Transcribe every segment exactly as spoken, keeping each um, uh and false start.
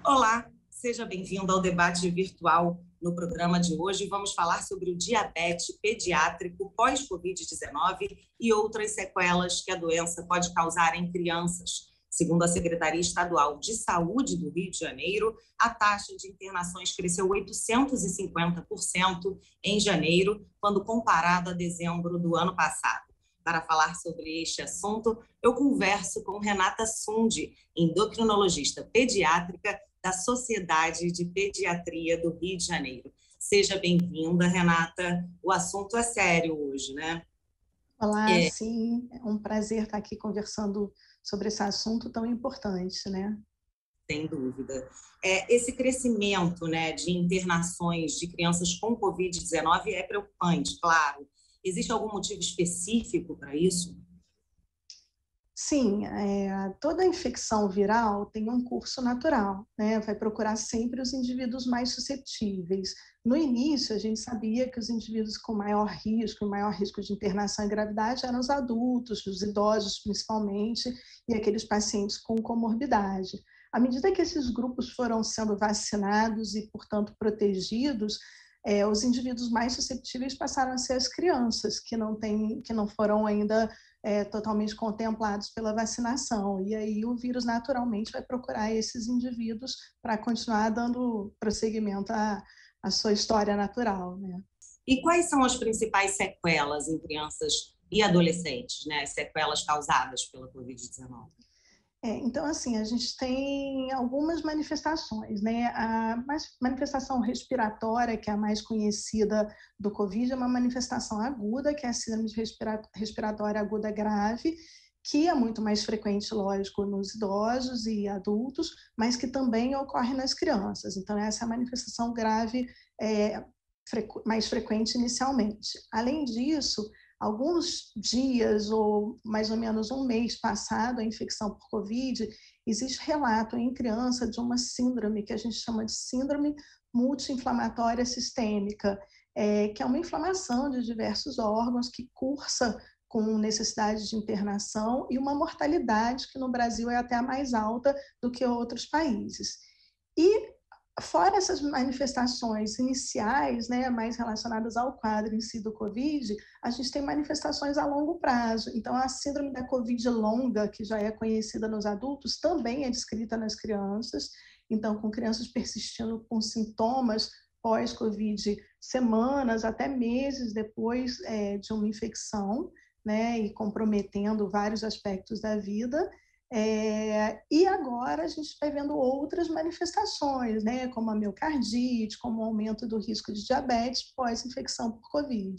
Olá, seja bem-vindo ao debate virtual. No programa de hoje, vamos falar sobre o diabetes pediátrico pós-covid dezenove e outras sequelas que a doença pode causar em crianças. Segundo a Secretaria Estadual de Saúde do Rio de Janeiro, a taxa de internações cresceu oitocentos e cinquenta por cento em janeiro, quando comparado a dezembro do ano passado. Para falar sobre este assunto, eu converso com Renata Sundi, endocrinologista pediátrica da Sociedade de Pediatria do Rio de Janeiro. Seja bem-vinda, Renata. O assunto é sério hoje, né? Olá, é... sim. É um prazer estar aqui conversando sobre esse assunto tão importante, né? Sem dúvida. É, esse crescimento, né, de internações de crianças com covid dezenove é preocupante, claro. Existe algum motivo específico para isso? Sim, é, toda infecção viral tem um curso natural, né? Vai procurar sempre os indivíduos mais suscetíveis. No início, a gente sabia que os indivíduos com maior risco, maior risco de internação e gravidade eram os adultos, os idosos principalmente, e aqueles pacientes com comorbidade. À medida que esses grupos foram sendo vacinados e, portanto, protegidos, é, os indivíduos mais suscetíveis passaram a ser as crianças, que não, tem, que não foram ainda É, totalmente contemplados pela vacinação. E aí o vírus naturalmente vai procurar esses indivíduos para continuar dando prosseguimento à, à sua história natural, né? E quais são as principais sequelas em crianças e adolescentes, né? Sequelas causadas pela covid dezenove? É, então, assim, a gente tem algumas manifestações, né? A manifestação respiratória, que é a mais conhecida do Covid, é uma manifestação aguda, que é a síndrome respiratória aguda grave, que é muito mais frequente, lógico, nos idosos e adultos, mas que também ocorre nas crianças. Então, essa é a manifestação grave é, mais frequente inicialmente. Além disso, alguns dias ou mais ou menos um mês passado a infecção por Covid, existe relato em criança de uma síndrome que a gente chama de síndrome multi-inflamatória sistêmica, é, que é uma inflamação de diversos órgãos que cursa com necessidade de internação e uma mortalidade que no Brasil é até a mais alta do que outros países. E fora essas manifestações iniciais, né, mais relacionadas ao quadro em si do Covid, a gente tem manifestações a longo prazo. Então, a síndrome da Covid longa, que já é conhecida nos adultos, também é descrita nas crianças. Então, com crianças persistindo com sintomas pós-Covid semanas até meses depois é, de uma infecção, né, e comprometendo vários aspectos da vida. É, e agora a gente vai vendo outras manifestações, né, como a miocardite, como o aumento do risco de diabetes pós-infecção por Covid.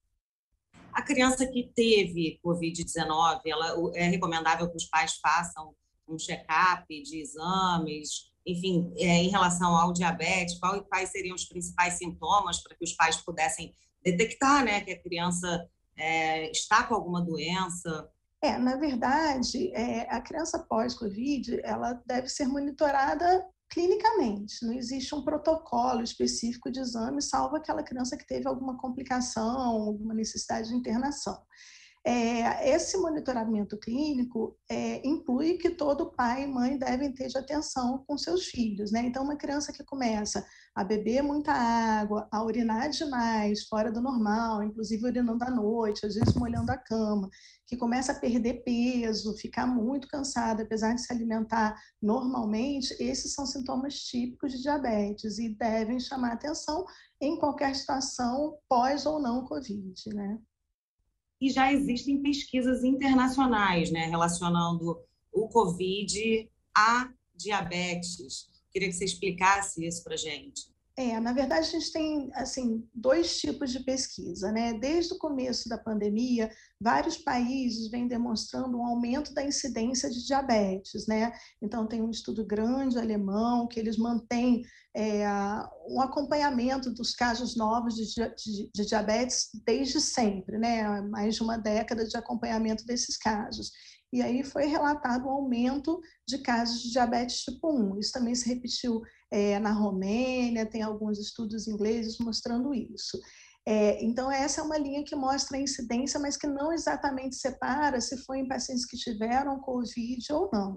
A criança que teve covid dezenove, ela, é recomendável que os pais façam um check-up de exames, enfim, é, em relação ao diabetes, quais seriam os principais sintomas para que os pais pudessem detectar, né, que a criança é, está com alguma doença? É, na verdade, é, a criança pós-Covid, ela deve ser monitorada clinicamente. Não existe um protocolo específico de exame, salvo aquela criança que teve alguma complicação, alguma necessidade de internação. É, esse monitoramento clínico é, inclui que todo pai e mãe devem ter de atenção com seus filhos, né? Então, uma criança que começa a beber muita água, a urinar demais, fora do normal, inclusive urinando à noite, às vezes molhando a cama, que começa a perder peso, ficar muito cansada, apesar de se alimentar normalmente, esses são sintomas típicos de diabetes e devem chamar atenção em qualquer situação, pós ou não Covid, né? E já existem pesquisas internacionais, né, relacionando o Covid a diabetes. Queria que você explicasse isso para a gente. É, na verdade, a gente tem assim, dois tipos de pesquisa, né? Desde o começo da pandemia, vários países vêm demonstrando um aumento da incidência de diabetes, né? Então, tem um estudo grande alemão que eles mantêm é, um acompanhamento dos casos novos de, de, de diabetes desde sempre, né? Mais de uma década de acompanhamento desses casos. E aí foi relatado um aumento de casos de diabetes tipo um. Isso também se repetiu é, na Romênia, tem alguns estudos ingleses mostrando isso. É, então, essa é uma linha que mostra a incidência, mas que não exatamente separa se foi em pacientes que tiveram Covid ou não.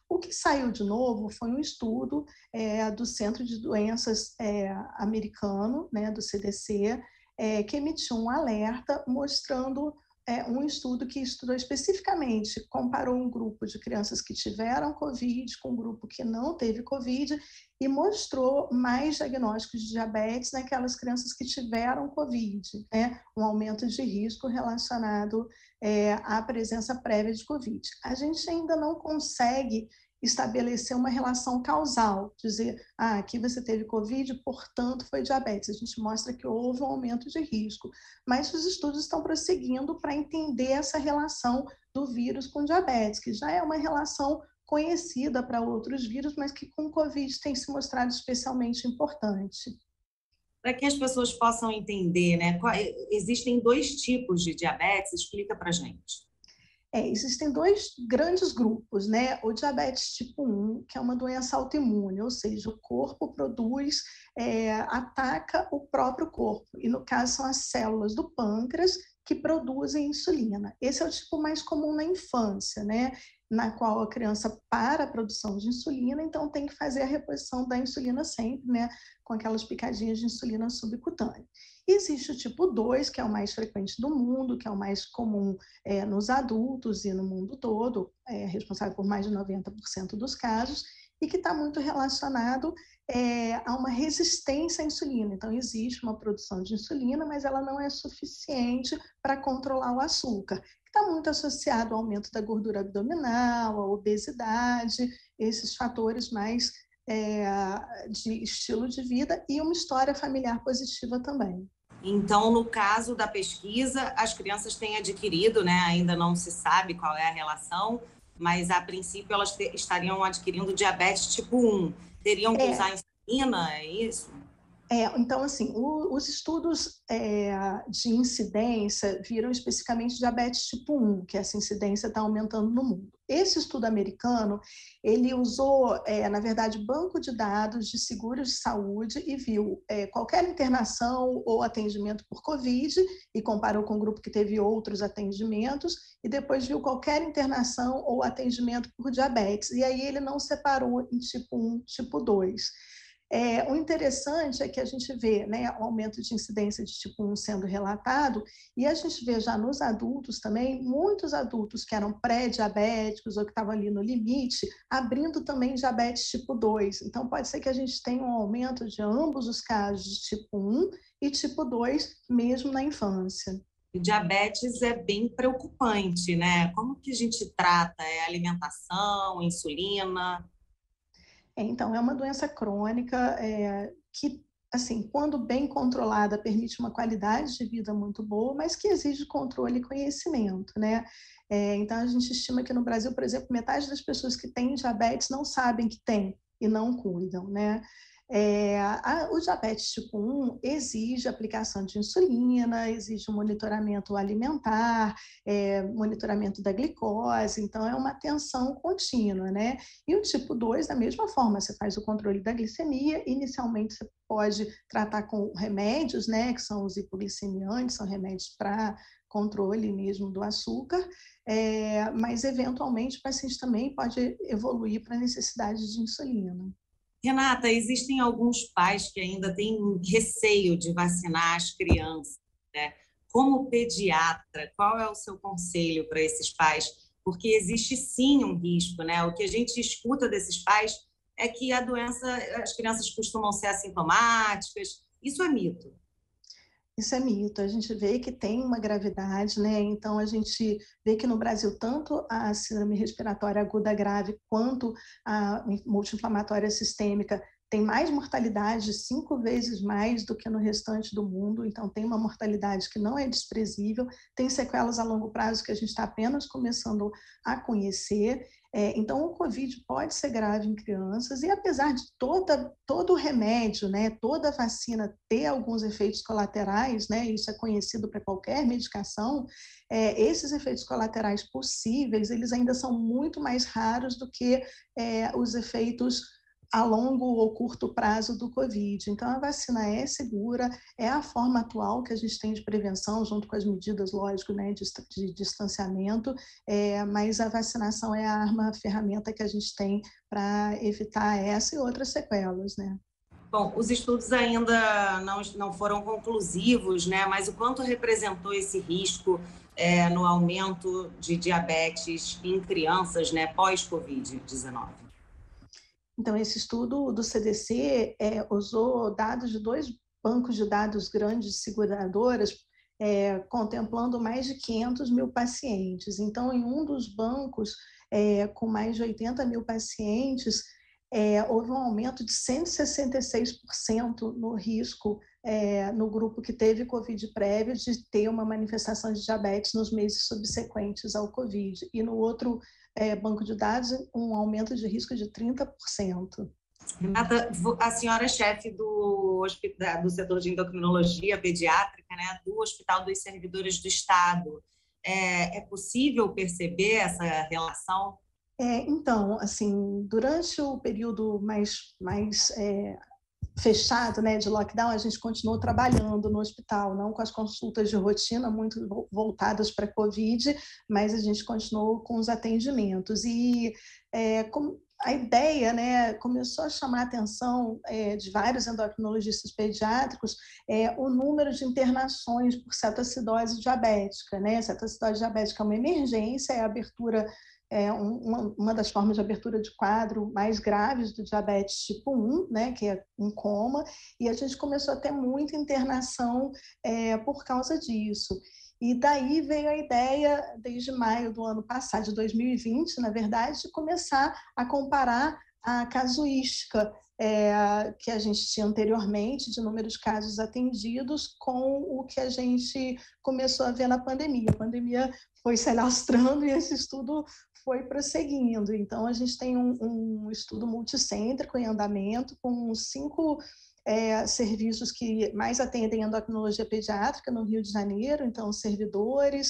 O que saiu de novo foi um estudo é, do Centro de Doenças é, americano, né, do C D C, é, que emitiu um alerta mostrando é, um estudo que estudou especificamente, comparou um grupo de crianças que tiveram Covid com um grupo que não teve Covid e mostrou mais diagnósticos de diabetes naquelas crianças que tiveram Covid, né? Um aumento de risco relacionado é, à presença prévia de Covid. A gente ainda não consegue estabelecer uma relação causal, dizer, ah, aqui você teve Covid, portanto foi diabetes. A gente mostra que houve um aumento de risco, mas os estudos estão prosseguindo para entender essa relação do vírus com diabetes, que já é uma relação conhecida para outros vírus, mas que com Covid tem se mostrado especialmente importante. Para que as pessoas possam entender, né? Existem dois tipos de diabetes, explica para a gente. É, existem dois grandes grupos, né? O diabetes tipo um, que é uma doença autoimune, ou seja, o corpo produz, é, ataca o próprio corpo, e no caso são as células do pâncreas que produzem insulina. Esse é o tipo mais comum na infância, né? Na qual a criança para a produção de insulina, então tem que fazer a reposição da insulina sempre, né? Com aquelas picadinhas de insulina subcutânea. Existe o tipo dois, que é o mais frequente do mundo, que é o mais comum é, nos adultos e no mundo todo, é responsável por mais de noventa por cento dos casos, e que está muito relacionado é, a uma resistência à insulina. Então, existe uma produção de insulina, mas ela não é suficiente para controlar o açúcar. Está muito associado ao aumento da gordura abdominal, à obesidade, esses fatores mais é, de estilo de vida e uma história familiar positiva também. Então, no caso da pesquisa, as crianças têm adquirido, né? Ainda não se sabe qual é a relação, mas a princípio elas te, estariam adquirindo diabetes tipo um. Teriam que é. usar insulina, é isso? É, então, assim, o, os estudos é, de incidência viram especificamente diabetes tipo um, que essa incidência está aumentando no mundo. Esse estudo americano, ele usou, é, na verdade, banco de dados de seguros de saúde e viu é, qualquer internação ou atendimento por Covid e comparou com o grupo que teve outros atendimentos e depois viu qualquer internação ou atendimento por diabetes. E aí ele não separou em tipo um, tipo dois. É, o interessante é que a gente vê, né, o aumento de incidência de tipo um sendo relatado e a gente vê já nos adultos também, muitos adultos que eram pré-diabéticos ou que estavam ali no limite, abrindo também diabetes tipo dois. Então, pode ser que a gente tenha um aumento de ambos os casos de tipo um e tipo dois, mesmo na infância. O diabetes é bem preocupante, né? Como que a gente trata? É alimentação, insulina? Então, é uma doença crônica é, que, assim, quando bem controlada, permite uma qualidade de vida muito boa, mas que exige controle e conhecimento, né? É, então, a gente estima que no Brasil, por exemplo, metade das pessoas que têm diabetes não sabem que têm e não cuidam, né? É, a, o diabetes tipo um exige aplicação de insulina, exige um monitoramento alimentar, é, monitoramento da glicose, então é uma atenção contínua, né? E o tipo dois, da mesma forma, você faz o controle da glicemia, inicialmente você pode tratar com remédios, né, que são os hipoglicemiantes, são remédios para controle mesmo do açúcar, é, mas eventualmente o paciente também pode evoluir para a necessidade de insulina. Renata, existem alguns pais que ainda têm receio de vacinar as crianças, né? Como pediatra, qual é o seu conselho para esses pais? Porque existe sim um risco, né? O que a gente escuta desses pais é que a doença, as crianças costumam ser assintomáticas. Isso é mito. Isso é mito, a gente vê que tem uma gravidade, né? Então a gente vê que no Brasil tanto a síndrome respiratória aguda grave quanto a multi-inflamatória sistêmica tem mais mortalidade, cinco vezes mais do que no restante do mundo, então tem uma mortalidade que não é desprezível, tem sequelas a longo prazo que a gente está apenas começando a conhecer. É, então, o Covid pode ser grave em crianças e apesar de toda, todo o remédio, né, toda vacina ter alguns efeitos colaterais, né, isso é conhecido para qualquer medicação, é, esses efeitos colaterais possíveis, eles ainda são muito mais raros do que é, os efeitos a longo ou curto prazo do Covid. Então, a vacina é segura, é a forma atual que a gente tem de prevenção, junto com as medidas, lógico, né, de, de distanciamento, é, mas a vacinação é a arma, a ferramenta que a gente tem para evitar essa e outras sequelas, né? Bom, os estudos ainda não, não foram conclusivos, né? Mas o quanto representou esse risco é, no aumento de diabetes em crianças, né, pós-Covid dezenove? Então, esse estudo do C D C é, usou dados de dois bancos de dados grandes de seguradoras, é, contemplando mais de quinhentos mil pacientes. Então, em um dos bancos, é, com mais de oitenta mil pacientes, é, houve um aumento de cento e sessenta e seis por cento no risco é, no grupo que teve Covid prévio de ter uma manifestação de diabetes nos meses subsequentes ao Covid. E no outro É, banco de dados, um aumento de risco de trinta por cento. Renata, a senhora é chefe do, hospital, do setor de endocrinologia pediátrica, né, do Hospital dos Servidores do Estado. É, é possível perceber essa relação? É, então, assim, durante o período mais, mais é, fechado, né, de lockdown, a gente continuou trabalhando no hospital, não com as consultas de rotina muito voltadas para a Covid, mas a gente continuou com os atendimentos. E é, com, a ideia, né, começou a chamar a atenção é, de vários endocrinologistas pediátricos é, o número de internações por cetoacidose diabética, né? Cetoacidose diabética é uma emergência, é a abertura É uma, uma das formas de abertura de quadro mais graves do diabetes tipo um, né, que é um coma, e a gente começou a ter muita internação é, por causa disso. E daí veio a ideia, desde maio do ano passado, de dois mil e vinte, na verdade, de começar a comparar a casuística é, que a gente tinha anteriormente, de número de casos atendidos, com o que a gente começou a ver na pandemia. A pandemia foi se alastrando e esse estudo foi prosseguindo. Então, a gente tem um, um estudo multicêntrico em andamento, com cinco é, serviços que mais atendem endocrinologia pediátrica no Rio de Janeiro, então, os servidores,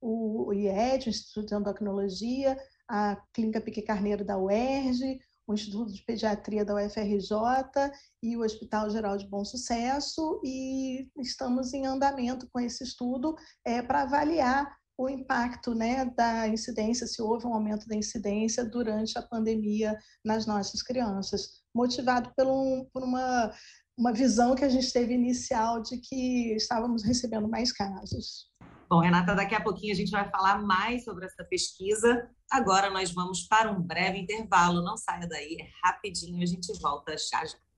o I E D, o Instituto de Endocrinologia, a Clínica Pique Carneiro da U E R J, o Instituto de Pediatria da U F R J e o Hospital Geral de Bom Sucesso, e estamos em andamento com esse estudo é, para avaliar o impacto, né, da incidência, se houve um aumento da incidência durante a pandemia nas nossas crianças, motivado por, um, por uma, uma visão que a gente teve inicial de que estávamos recebendo mais casos. Bom, Renata, daqui a pouquinho a gente vai falar mais sobre essa pesquisa. Agora nós vamos para um breve intervalo. Não saia daí, é rapidinho, a gente volta já já.